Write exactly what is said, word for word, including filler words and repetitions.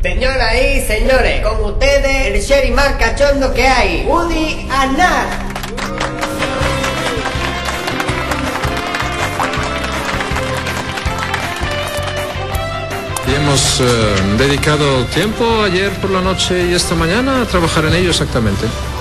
Señoras y señores, con ustedes el sheriff más cachondo que hay, Woody Aznar. Y hemos eh, dedicado tiempo ayer por la noche y esta mañana a trabajar en ello exactamente.